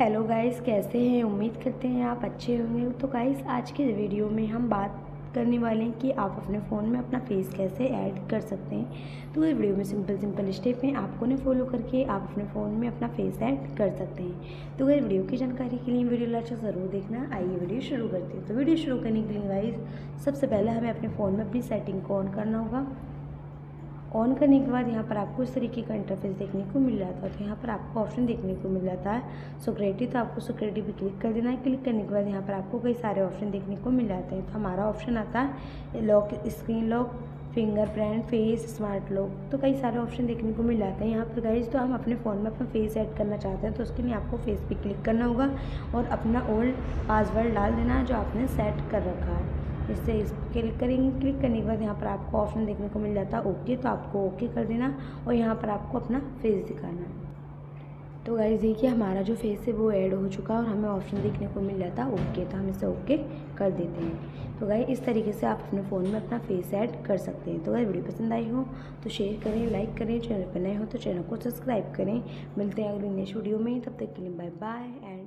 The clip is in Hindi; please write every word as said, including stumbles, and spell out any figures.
हेलो गाइस, कैसे हैं? उम्मीद करते हैं आप अच्छे होंगे। तो गाइस, आज के वीडियो में हम बात करने वाले हैं कि आप अपने फ़ोन में अपना फेस कैसे ऐड कर सकते हैं। तो इस वीडियो में सिंपल सिंपल स्टेप हैं, आपको ने फॉलो करके आप अपने फ़ोन में अपना फेस ऐड कर सकते हैं। तो गाइस, वीडियो की जानकारी के लिए वीडियो लास्ट तक ज़रूर देखना। आइए वीडियो शुरू करते हैं। तो वीडियो शुरू करने के लिए गाइस, सबसे पहले हमें अपने फ़ोन में अपनी सेटिंग को ऑन करना होगा। ऑन करने के बाद यहाँ पर आपको इस तरीके का इंटरफेस देखने को मिल जाता है। तो यहाँ पर आपको ऑप्शन देखने को मिल जाता है सिक्योरिटी, तो आपको सिक्योरिटी पे क्लिक कर देना है। क्लिक करने के बाद यहाँ पर आपको कई सारे ऑप्शन देखने को मिल जाते हैं। तो हमारा ऑप्शन आता है lock, screen lock, fingerprint, face, smart lock. तो कई सारे ऑप्शन देखने को मिल जाते हैं यहाँ पर गाइस। तो हम अपने फ़ोन में अपना फेस ऐड करना चाहते हैं, तो उसके लिए आपको फेस पे क्लिक करना होगा और अपना ओल्ड पासवर्ड डाल देना है जो आपने सेट कर रखा है। इससे इस क्लिक करेंगे। क्लिक करने के बाद यहाँ पर आपको ऑप्शन देखने को मिल जाता है ओके, तो आपको ओके कर देना और यहाँ पर आपको अपना फेस दिखाना है। तो गाइस देखिए, हमारा जो फेस है वो ऐड हो चुका है और हमें ऑप्शन देखने को मिल जाता है ओके, तो हम इसे ओके कर देते हैं। तो गाइस, इस तरीके से आप अपने फ़ोन में अपना फेस ऐड कर सकते हैं। तो गाइस, वीडियो पसंद आई हो तो शेयर करें, लाइक करें, चैनल पर नए हो तो चैनल को सब्सक्राइब करें। मिलते हैं अगली नेक्स्ट वीडियो में, तब तक के लिए बाय बाय एंड